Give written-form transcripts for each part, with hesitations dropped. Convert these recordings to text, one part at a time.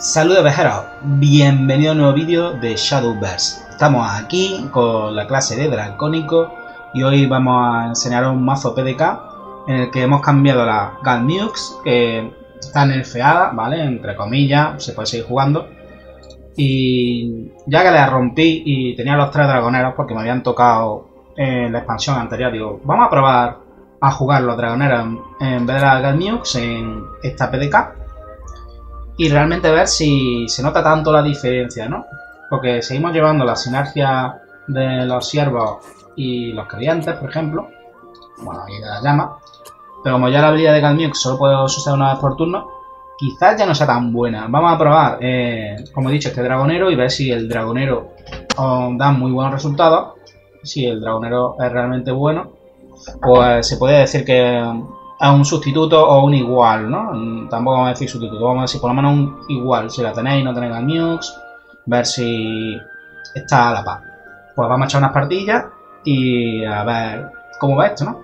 Saludos viajeros, bienvenido a un nuevo vídeo de Shadowverse. Estamos aquí con la clase de Dracónico y hoy vamos a enseñaros un mazo PDK en el que hemos cambiado la Galmux, que está nerfeada, ¿vale? Entre comillas, se puede seguir jugando. Y ya que la rompí y tenía los 3 dragoneros porque me habían tocado en la expansión anterior, digo, vamos a probar a jugar los dragoneros en vez de la Galmux en esta PDK. Y realmente ver si se nota tanto la diferencia, ¿no? Porque seguimos llevando la sinergia de los siervos y los creyentes, por ejemplo. Bueno, y de la llama. Pero como ya la habilidad de Galmux solo puedo usar una vez por turno, quizás ya no sea tan buena. Vamos a probar, como he dicho, este dragonero y ver si el dragonero da muy buenos resultados. Si el dragonero es realmente bueno. Pues se puede decir que a un sustituto o un igual, ¿no? Tampoco vamos a decir sustituto, vamos a decir por lo menos un igual. Si la tenéis, no tenéis Galmux, ver si está a la par. Pues vamos a echar unas partidas y a ver cómo va esto, ¿no?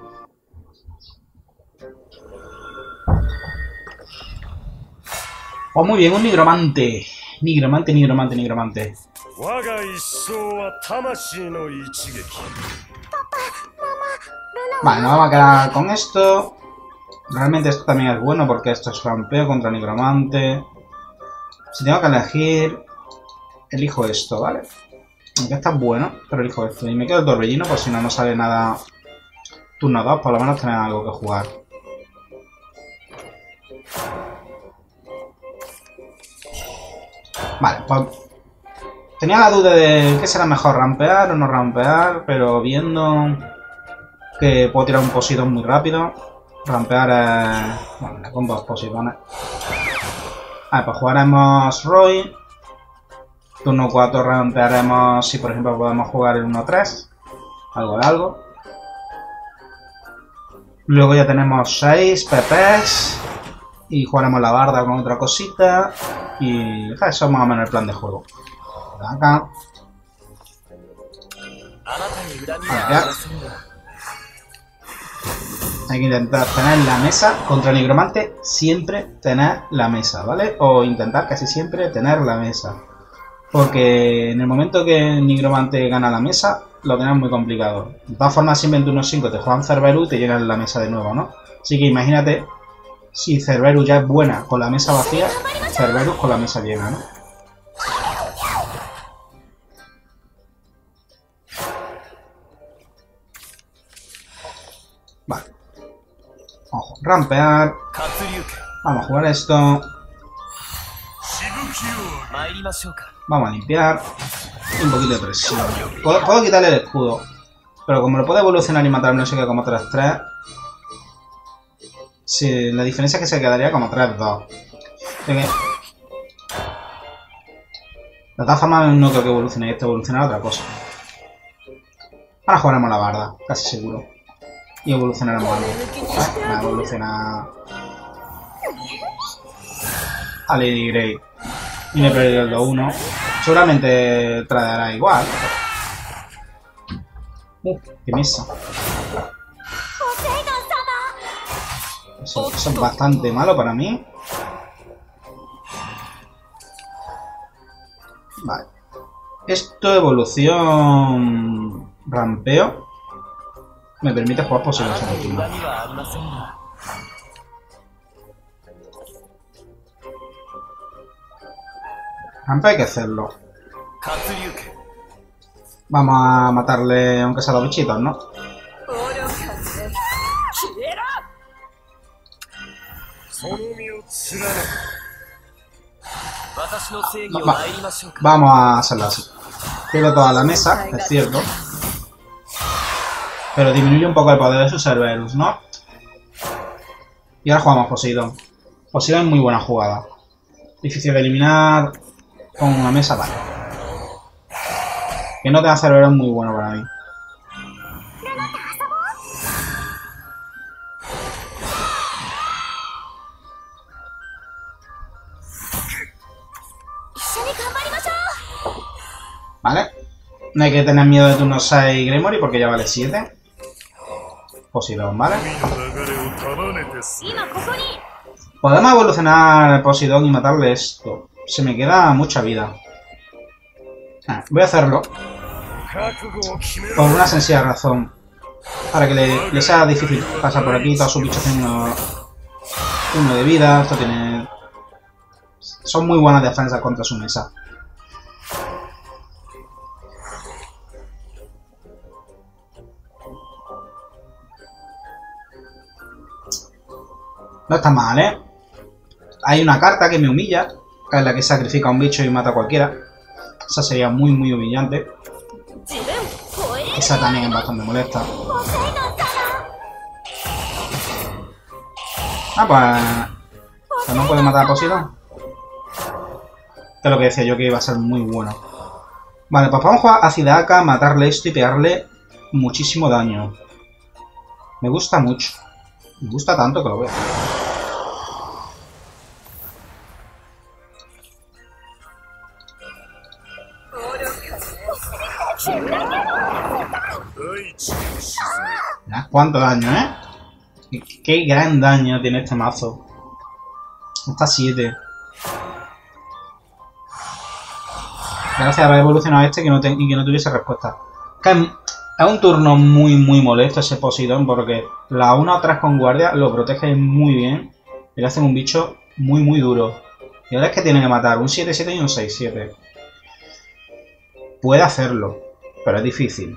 Pues muy bien, un nigromante. Nigromante. Vale, nos vamos a quedar con esto. Realmente esto también es bueno porque esto es rampeo contra nigromante. Si tengo que elegir, elijo esto, ¿vale? Aunque está bueno, pero elijo esto. Y me quedo el torbellino por si no nos sale nada turno 2, por lo menos tener algo que jugar. Vale, pues tenía la duda de qué será mejor, rampear o no rampear, pero viendo que puedo tirar un Poseidón muy rápido. Rampear bueno, con 2 Poseidones. Vale, pues jugaremos Roy. Turno 4 rampearemos si por ejemplo podemos jugar el 1-3. Algo de algo. Luego ya tenemos 6 PPs. Y jugaremos la barda con otra cosita. Y eso es más o menos el plan de juego. Acá. Vale, hay que intentar tener la mesa contra el nigromante, siempre tener la mesa, ¿vale? O intentar casi siempre tener la mesa. Porque en el momento que el nigromante gana la mesa, lo tenemos muy complicado. De todas formas, siempre en turno 5 te juegan Cerberus y te llenan la mesa de nuevo, ¿no? Así que imagínate si Cerberus ya es buena con la mesa vacía, Cerberus con la mesa llena, ¿no? Vale. Vamos a rampear. Vamos a jugar esto. Vamos a limpiar. Un poquito de presión. Puedo quitarle el escudo. Pero como lo puedo evolucionar y matarme, no sé qué, como 3-3. Sí, la diferencia es que se quedaría como 3-2. De todas formas, no creo que evolucione esto, evolucionará otra cosa. Ahora jugaremos la barda, casi seguro. Y evolucionaremos algo. Va a evolucionar a Lady Grey. Y me he perdido el 2-1. Seguramente traerá igual. Qué mesa. Eso es bastante malo para mí. Vale. Esto, evolución rampeo, me permite jugar posibles en el turno. Rampeo hay que hacerlo. Vamos a matarle aunque sea 2 bichitos, ¿no? Vamos a hacerlo así. Pierdo toda la mesa, es cierto. Pero disminuye un poco el poder de su Cerberus, ¿no? Y ahora jugamos Poseidón. Poseidón es muy buena jugada. Difícil de eliminar con una mesa, vale. Que no tenga Cerberus es muy bueno para mí. Vale. No hay que tener miedo de turno 6 Gremory porque ya vale 7. Poseidón, ¿vale? Podemos evolucionar Poseidón y matarle esto. se me queda mucha vida. Voy a hacerlo. Por una sencilla razón. Para que le sea difícil pasar por aquí. Todos sus bichos tienen uno de vida. Esto tiene... Son muy buenas defensas contra su mesa. No está mal, ¿eh? Hay una carta que me humilla, que es la que sacrifica a un bicho y mata a cualquiera. Esa sería muy, muy humillante. Esa también es bastante molesta. Pues no puede matar a Poseidon. Que es lo que decía yo, que iba a ser muy bueno. Vale, pues vamos a jugar a Zidaka, matarle esto y pegarle muchísimo daño. Me gusta mucho. Me gusta tanto que lo voy a hacer. Mirad cuánto daño, ¿eh? Qué gran daño tiene este mazo. Está 7. Gracias a haber evolucionado este y que no tuviese respuesta. Es un turno muy, muy molesto ese Poseidon, porque la 1 o 3 con guardia lo protege muy bien y le hacen un bicho muy, muy duro. Y ahora es que tiene que matar un 7-7 y un 6-7. Puede hacerlo, pero es difícil.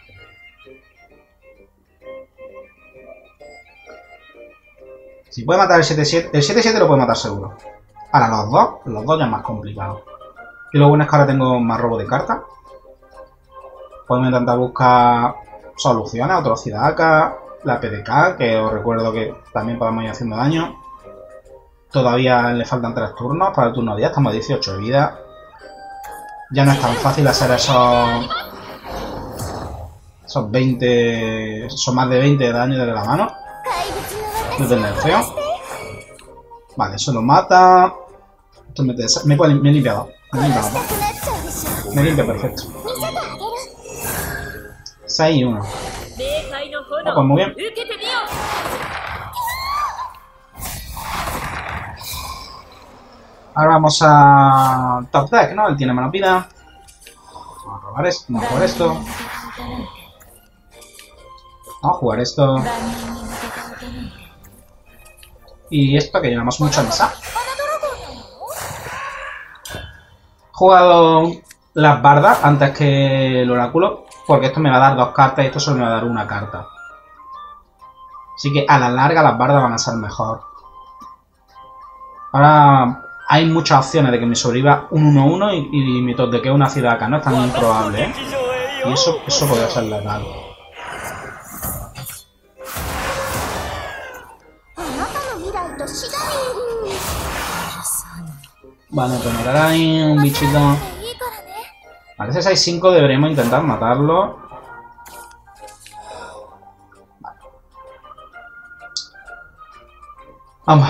Si puede matar el 7-7, el 7-7 lo puede matar seguro. Ahora los dos ya es más complicado. Y lo bueno es que ahora tengo más robo de cartas. Podemos intentar buscar soluciones, otro Zidaka, la PDK, que os recuerdo que también podemos ir haciendo daño. Todavía le faltan 3 turnos para el turno 10, estamos a 18 de vida. Ya no es tan fácil hacer esos 20, son más de 20 de daño desde la mano. Desde el feo. Vale, eso lo mata. Esto me he limpiado. Me limpia perfecto. 6 y 1. Pues muy bien. Ahora vamos a top deck, ¿no? Él tiene menos vida. Vamos a robar esto. Vamos a jugar esto. Vamos a jugar esto. Y esto que llevamos mucho a mesa. He jugado las bardas antes que el oráculo, porque esto me va a dar 2 cartas y esto solo me va a dar 1 carta. Así que a la larga las bardas van a ser mejor. Ahora hay muchas opciones de que me sobreviva un 1-1 y mi top de que es una Zidaka. No es tan improbable, ¿eh? Y eso podría ser letal. Vale, pues ahora hay un bichito. Vale, ese 6-5 deberíamos intentar matarlo. Vale. Vamos.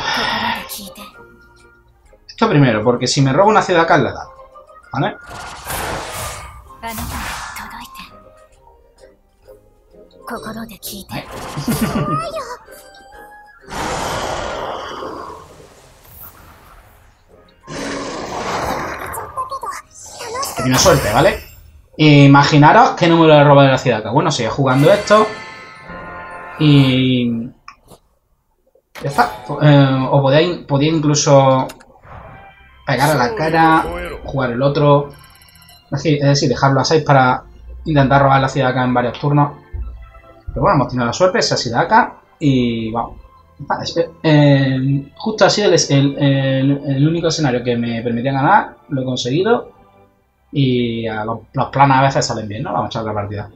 Esto primero, porque si me robo una Zidaka le da. ¿Vale? Tiene suerte, ¿vale? Imaginaros que no me lo he robado de la Zidaka. Bueno, sigue jugando esto. Y... ya está. O podía incluso pegar a la cara, jugar el otro. Es decir, dejarlo a 6 para intentar robar la Zidaka en varios turnos. Pero bueno, hemos tenido la suerte, esa Zidaka. Y vamos. Justo ha sido el único escenario que me permitía ganar. Lo he conseguido. Y los planes a veces salen bien, ¿no? Vamos a echar la partida.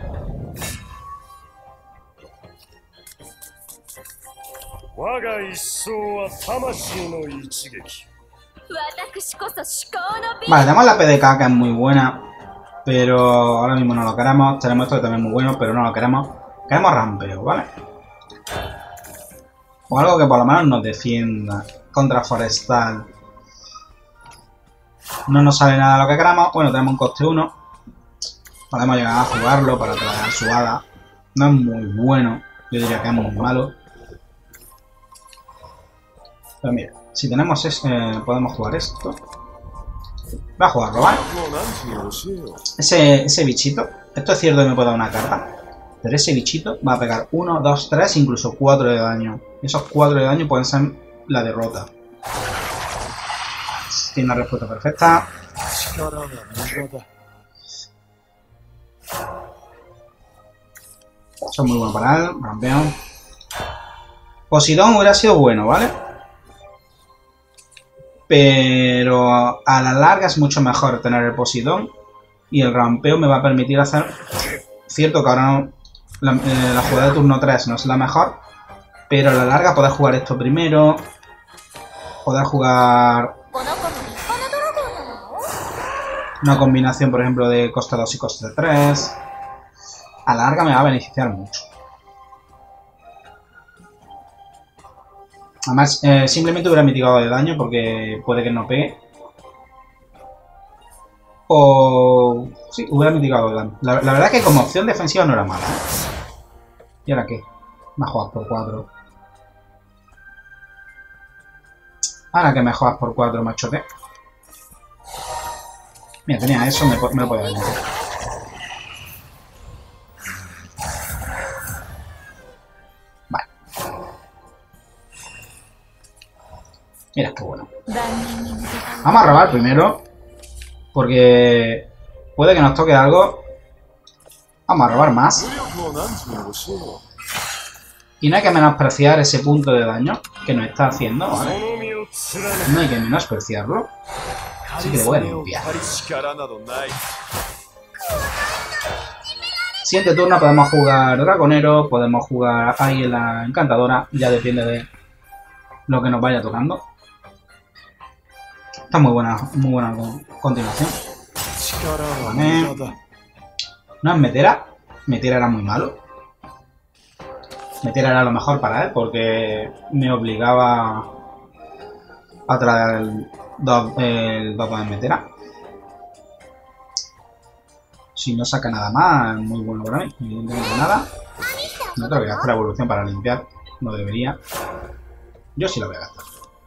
Vale, tenemos la PDK que es muy buena, pero ahora mismo no lo queremos. Tenemos esto que también es muy bueno, pero no lo queremos. Queremos rampeo, ¿vale? O algo que por lo menos nos defienda contra forestal. No nos sale nada de lo que queramos. Bueno, tenemos un coste 1. Podemos llegar a jugarlo para traer su hada. No es muy bueno. Yo diría que es muy malo. Pero mira, si tenemos podemos jugar esto. Va a jugarlo, ¿vale? Ese bichito. Esto es cierto que me puede dar una carga. Pero ese bichito va a pegar 1, 2, 3, incluso 4 de daño. Y esos 4 de daño pueden ser la derrota. Tiene una respuesta perfecta. Son muy buenos para él. Campeón. Posidón hubiera sido bueno, ¿vale? Pero a la larga es mucho mejor tener el Posidón. Y el rampeo me va a permitir hacer... Cierto que ahora no, la jugada de turno 3 no es la mejor. Pero a la larga poder jugar esto primero. Poder jugar... una combinación, por ejemplo, de coste 2 y coste 3. A la larga me va a beneficiar mucho. Además, simplemente hubiera mitigado de daño porque puede que no pegue. O... sí, hubiera mitigado de daño. La verdad es que como opción defensiva no era mala, ¿eh? ¿Y ahora qué? Me juegas por 4. Ahora que me juegas por 4, machote. Mira, tenía eso, me lo podía haber metido. Vale. Mira, qué bueno. Vamos a robar primero. Porque puede que nos toque algo. Vamos a robar más. Y no hay que menospreciar ese punto de daño que nos está haciendo, ¿vale? No hay que menospreciarlo. Así que le voy a limpiar. Siguiente turno podemos jugar Dragonero, podemos jugar Águila Encantadora, ya depende de lo que nos vaya tocando. Está muy buena continuación. Vale. No es Metera. Metera era muy malo. Metera era lo mejor para él porque me obligaba a traer el 2 de Metera. Si no saca nada más, es muy bueno para mí. Evidentemente nada. No tengo que gastar la evolución para limpiar. No debería. Yo sí lo voy a gastar.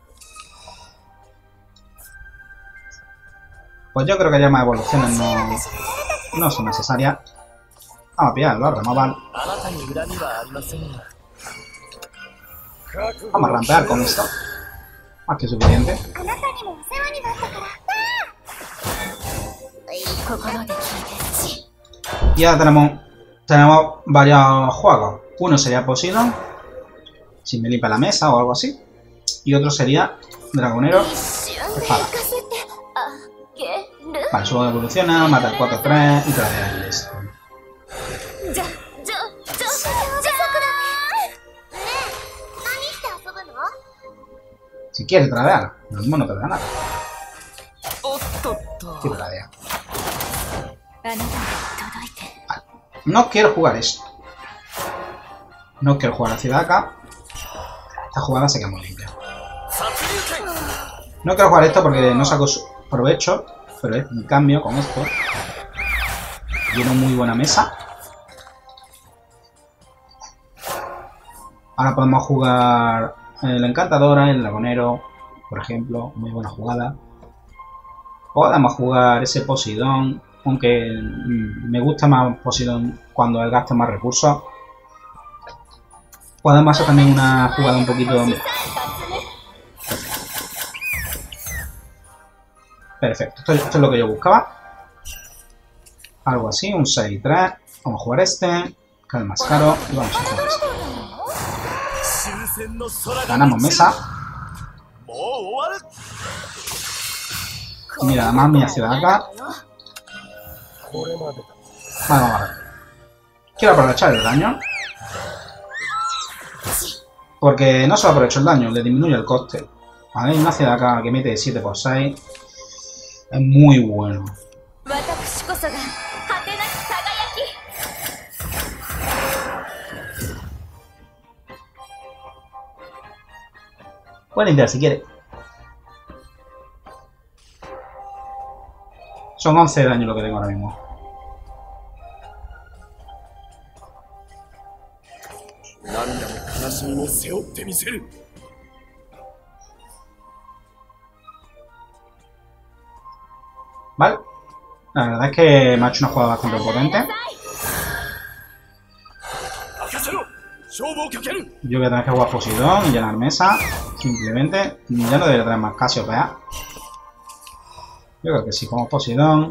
Pues yo creo que ya más evoluciones no son necesarias. Vamos a pillarlo, a removal. Vamos a rampear con esto. Más que suficiente. Y ahora tenemos varios juegos. Uno sería Posidón, si me limpia la mesa o algo así. Y otro sería Dragonero, espada. Vale, subo de evoluciona, mata el 4-3 y trae el esto. Si quiere tradear, lo mismo no te da nada. Sí, tradea. Vale. No quiero jugar esto. No quiero jugar hacia acá. Esta jugada se queda muy limpia. No quiero jugar esto porque no saco provecho. Pero en cambio, con esto, tiene muy buena mesa. Ahora podemos jugar la Encantadora, el Dragonero, por ejemplo. Muy buena jugada. Podemos jugar ese Posidón, aunque me gusta más Posidón cuando él gasta más recursos. Podemos hacer también una jugada un poquito... Perfecto, esto es lo que yo buscaba. Algo así, un 6-3. Vamos a jugar este, que es el más caro, y vamos a jugar este. Ganamos mesa. Y mira, además mi ciudad acá. Vale, vamos a ver. Quiero aprovechar el daño. Porque no solo aprovecho el daño, le disminuye el coste. Vale, hay una ciudad acá que mete 7×6. Es muy bueno. Puede limpiar si quiere. Son 11 de daño lo que tengo ahora mismo. ¿Vale? La verdad es que me ha hecho una jugada bastante potente. Yo voy a tener que jugar Poseidón y llenar mesa. Simplemente. Ya no debería tener más Casiopea. Yo creo que sí, como Poseidón.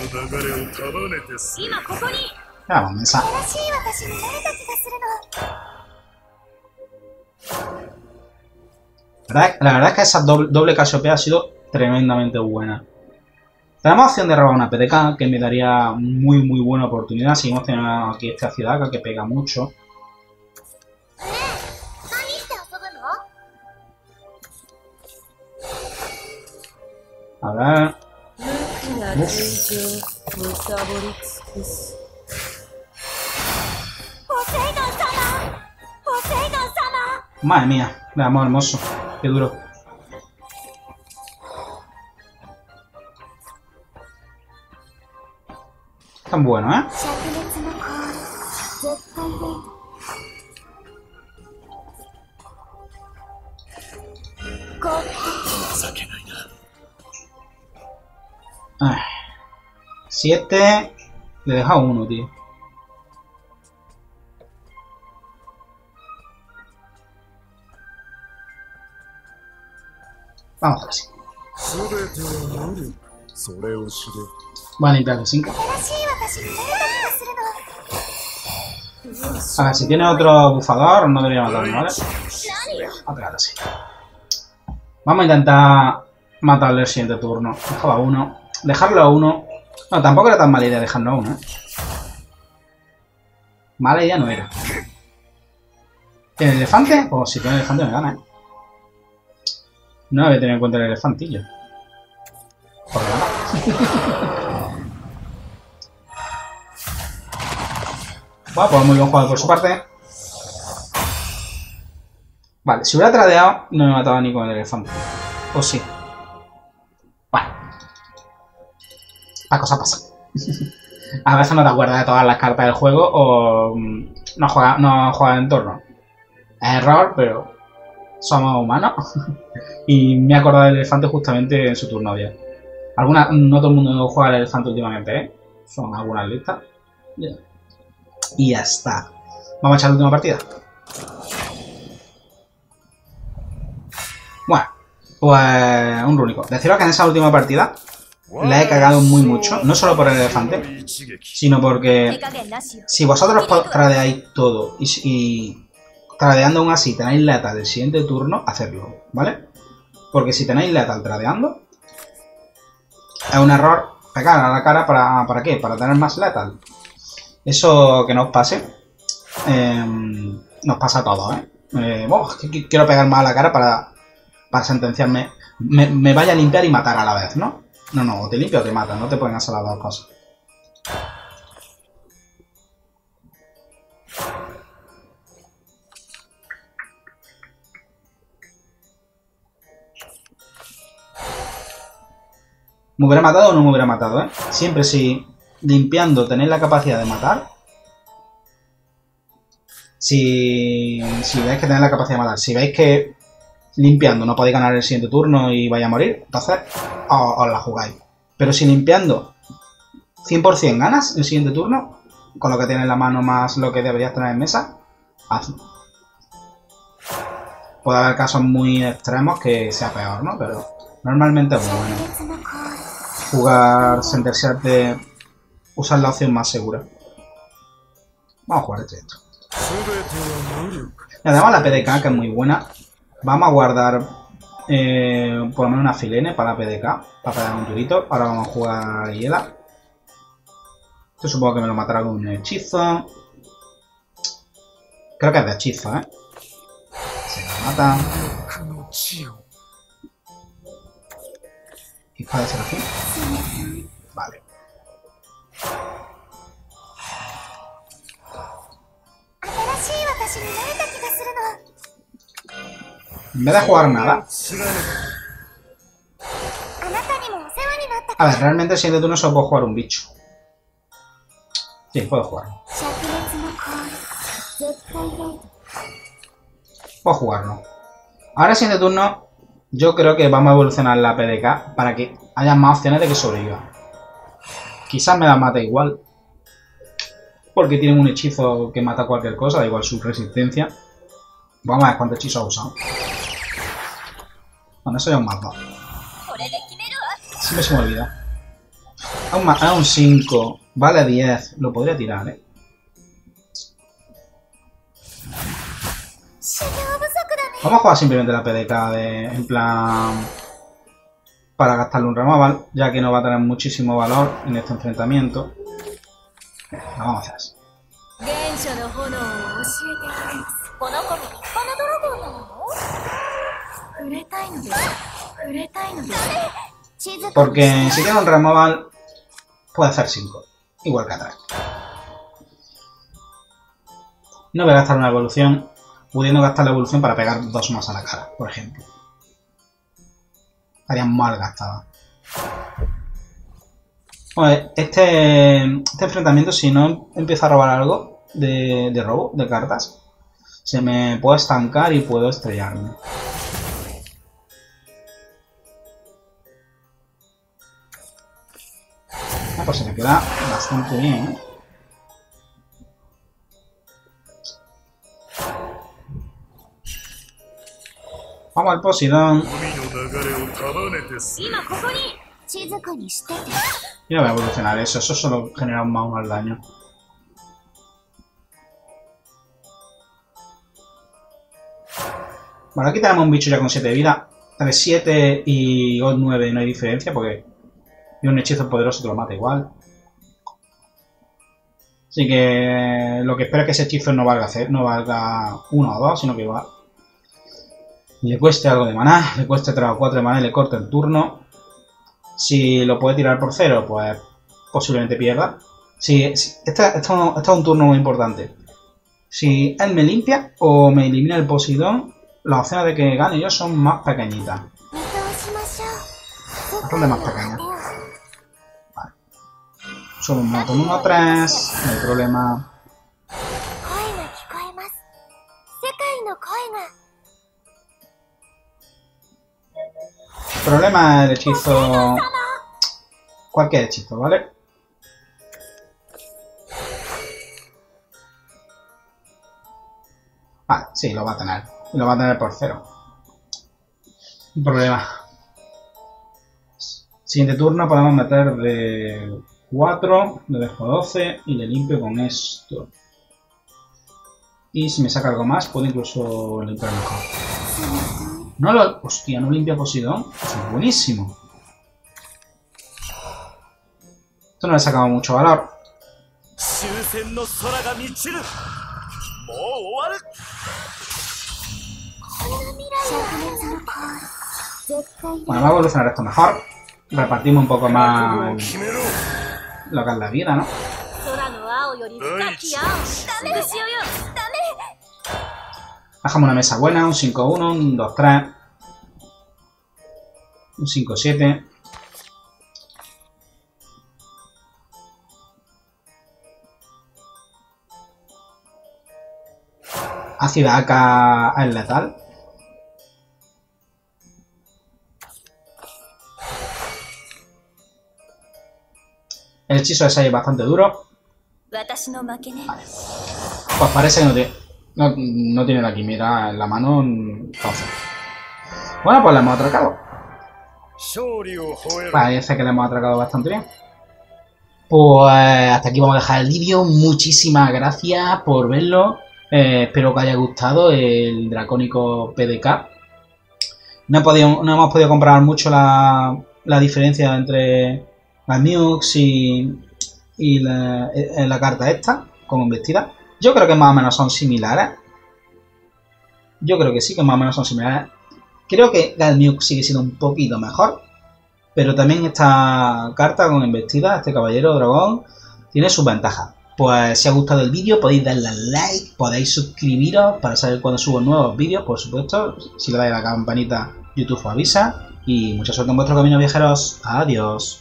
Llevamos mesa. La verdad es que esa doble Casiopea ha sido tremendamente buena. Tenemos opción de robar una PDK, que me daría muy buena oportunidad. Seguimos teniendo aquí esta ciudad que pega mucho. A ver. Madre mía, me amor hermoso. Qué duro. Tan bueno, ¿eh? Ay. 7. Le he dejado 1, tío. Vamos a ver si. Voy a limpiar el 5. A ver, si tiene otro bufador, no debería matarlo, ¿vale? A pegar así. Vamos a intentar matarle el siguiente turno. Dejaba 1. Dejarlo a 1. No, tampoco era tan mala idea dejarlo a 1, ¿eh? Mala idea no era. ¿Tiene el elefante? Pues si tiene el elefante me gana, ¿eh? No había tenido en cuenta el elefantillo. Por nada. Bueno, pues muy bien jugado por su parte. Vale, si hubiera tradeado, no me mataba ni con el elefante. O sí. Bueno. La cosa pasa. A veces no te acuerdas de todas las cartas del juego o no juegas en torno. Es error, pero somos humanos. Y me he acordado del elefante justamente en su turno ya. No todo el mundo juega al elefante últimamente, ¿eh? Son algunas listas. Yeah. Y ya está. Vamos a echar la última partida. Bueno, pues un rúnico. Deciros que en esa última partida la he cagado muy mucho. No solo por el elefante, sino porque si vosotros tradeáis todo y tradeando aún así tenéis letal del siguiente turno, hacedlo, ¿vale? Porque si tenéis letal tradeando, es un error pegar a la cara ¿para qué? Para tener más letal. Eso que no os pase, nos pasa a todos, ¿eh? Quiero pegar más a la cara para sentenciarme. Me vaya a limpiar y matar a la vez, ¿no? No, o te limpia o te mata, no te pueden hacer las dos cosas. ¿Me hubiera matado o no me hubiera matado, eh? Siempre si limpiando tenéis la capacidad de matar. Si veis que tenéis la capacidad de matar. Si veis que limpiando no podéis ganar el siguiente turno y vais a morir, entonces os la jugáis. Pero si limpiando 100% ganas el siguiente turno, con lo que tienes en la mano más lo que deberías tener en mesa, hazlo. Puede haber casos muy extremos que sea peor, ¿no? Pero normalmente es bueno jugar sentenciarte, usar la opción más segura. Vamos a jugar esto. Y además la PDK, que es muy buena. Vamos a guardar por lo menos una filene para la PDK, para pegar un turito. Ahora vamos a jugar Hiela. Esto supongo que me lo matará con un hechizo. Creo que es de hechizo, ¿eh? Se lo mata. ¿Y puede ser así? Vale. En vez de jugar nada. A ver, realmente si de turno solo puedo jugar un bicho. Sí, puedo jugarlo. Puedo jugarlo. Ahora siguiente turno, yo creo que vamos a evolucionar la PDK para que haya más opciones de que sobreviva. Quizás me la mate igual. Porque tienen un hechizo que mata cualquier cosa, da igual su resistencia. Vamos a ver cuántos hechizos ha usado. Bueno, eso ya es un más 2. Siempre se me olvida. A un 5. Vale 10. Lo podría tirar, ¿eh? Vamos a jugar simplemente la PDK en plan... para gastarle un removal, ya que no va a tener muchísimo valor en este enfrentamiento. Lo vamos a hacer así. Porque si tiene un removal, puede hacer 5. Igual que atrás. No voy a gastar una evolución, pudiendo gastar la evolución para pegar 2 más a la cara, por ejemplo. Estaría mal gastada. Bueno, este enfrentamiento, si no empiezo a robar algo de robo, de cartas, se me puede estancar y puedo estrellarme. Pues se me queda bastante bien, ¿eh? Vamos al Poseidón. Y no voy a evolucionar eso solo genera un más 1 al daño. Bueno, aquí tenemos un bicho ya con 7 de vida. Entre 7 y 9 no hay diferencia porque un hechizo poderoso te lo mata igual. Así que lo que espero es que ese hechizo no valga 1 o 2, sino que igual le cueste algo de maná, le cueste 3 o 4 de maná y le corte el turno. Si lo puede tirar por 0, pues posiblemente pierda. Este es un turno muy importante. Si él me limpia o me elimina el Poseidón, las opciones de que gane yo son más pequeñitas. Bastante más pequeñas. Vale. Solo un moto 1-3, no hay problema. El problema es el hechizo... Cualquier hechizo, ¿vale? Vale, sí, lo va a tener. Y lo va a tener por 0. Un problema. Siguiente turno podemos meter de 4, le dejo 12 y le limpio con esto. Y si me saca algo más, puedo incluso limpiar mejor. No lo... Hostia, no limpia Poseidón. Es buenísimo. Esto no le sacamos mucho valor. Bueno, vamos a evolucionar esto mejor. Repartimos un poco más lo que es la vida, ¿no? Bajamos una mesa buena, un 5-1, un 2-3, un 5-7. Ácida AK es letal. El hechizo de 6 es bastante duro. Vale. Pues parece que no tiene la quimera en la mano. Entonces. Bueno, pues le hemos atracado. Parece que le hemos atracado bastante bien. Pues hasta aquí vamos a dejar el vídeo. Muchísimas gracias por verlo. Espero que os haya gustado el dracónico PDK. No hemos podido comprobar mucho la diferencia entre la Mewx y la carta esta, como embestida. Yo creo que más o menos son similares. Yo creo que sí, que más o menos son similares. Creo que Galmiuk sigue siendo un poquito mejor. Pero también esta carta con embestida, este caballero dragón, tiene sus ventajas. Pues si os ha gustado el vídeo podéis darle al like, podéis suscribiros para saber cuando subo nuevos vídeos, por supuesto. Si le dais a la campanita, YouTube os avisa. Y mucha suerte en vuestro camino, viajeros. Adiós.